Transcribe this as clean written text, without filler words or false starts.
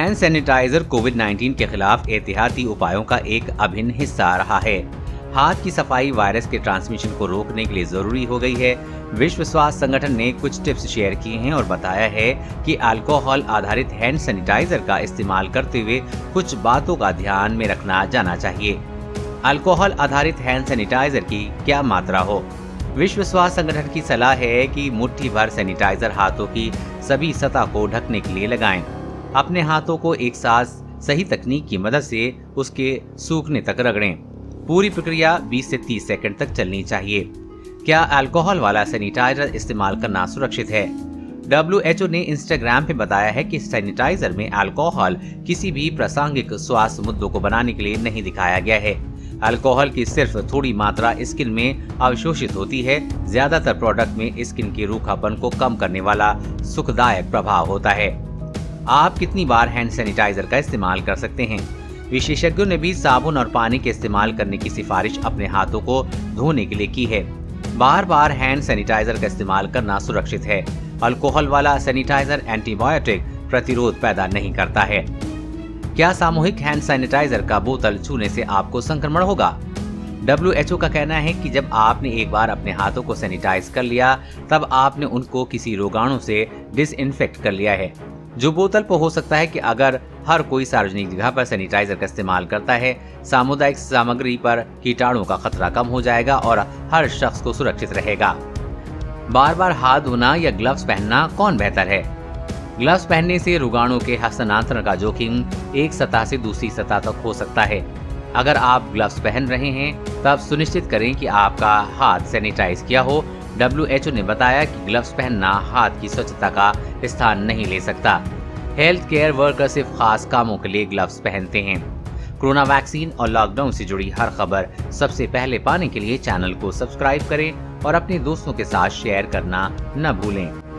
Hand sanitiser कोविड-19 के खिलाफ एहतियाती उपायों का एक अभिन्न हिस्सा रहा है। हाथ की सफाई वायरस के ट्रांसमिशन को रोकने के लिए जरूरी हो गई है। विश्व स्वास्थ्य संगठन ने कुछ टिप्स शेयर किए हैं और बताया है कि अल्कोहल आधारित हैंड सैनिटाइजर का इस्तेमाल करते हुए कुछ बातों का ध्यान में रखना जाना चाहिए। अल्कोहल आधारित हैंड सैनिटाइजर की क्या मात्रा हो। विश्व स्वास्थ्य संगठन की सलाह है कि मुट्ठी भर सैनिटाइजर हाथों की सभी सतह को ढकने के लिए लगाएं। अपने हाथों को एक साथ सही तकनीक की मदद से उसके सूखने तक रगड़ें। पूरी प्रक्रिया 20 से 30 सेकंड तक चलनी चाहिए। क्या अल्कोहल वाला सैनिटाइजर इस्तेमाल करना सुरक्षित है? WHO ने इंस्टाग्राम पे बताया है कि सैनिटाइजर में अल्कोहल किसी भी प्रासंगिक स्वास्थ्य मुद्दों को बनाने के लिए नहीं दिखाया गया है। अल्कोहल की सिर्फ थोड़ी मात्रा स्किन में अवशोषित होती है। ज्यादातर प्रोडक्ट में स्किन के रूखापन को कम करने वाला सुखदायक प्रभाव होता है। आप कितनी बार हैंड सैनिटाइजर का इस्तेमाल कर सकते हैं? विशेषज्ञों ने भी साबुन और पानी के इस्तेमाल करने की सिफारिश अपने हाथों को धोने के लिए की है। बार बार हैंड सैनिटाइजर का इस्तेमाल करना सुरक्षित है। अल्कोहल वाला सैनिटाइजर एंटीबायोटिक प्रतिरोध पैदा नहीं करता है। क्या सामूहिक हैंड सैनिटाइजर का बोतल छूने से आपको संक्रमण होगा? WHO का कहना है कि जब आपने एक बार अपने हाथों को सैनिटाइज कर लिया, तब आपने उनको किसी रोगाणु से डिसइंफेक्ट कर लिया है। जो बोतल पर हो सकता है कि अगर हर कोई सार्वजनिक जगह पर सैनिटाइजर का इस्तेमाल करता है, सामुदायिक सामग्री पर कीटाणुओं का खतरा कम हो जाएगा और हर शख्स को सुरक्षित रहेगा। बार बार हाथ धोना या ग्लव्स पहनना कौन बेहतर है? ग्लव्स पहनने से रोगाणु के हस्तांतरण का जोखिम एक सतह से दूसरी सतह तक हो सकता है। अगर आप ग्लव्स पहन रहे हैं, तब सुनिश्चित करें कि आपका हाथ सैनिटाइज किया हो। WHO ने बताया कि ग्लव्स पहनना हाथ की स्वच्छता का स्थान नहीं ले सकता। हेल्थ केयर वर्कर सिर्फ खास कामों के लिए ग्लव्स पहनते हैं। कोरोना वैक्सीन और लॉकडाउन से जुड़ी हर खबर सबसे पहले पाने के लिए चैनल को सब्सक्राइब करें और अपने दोस्तों के साथ शेयर करना न भूलें।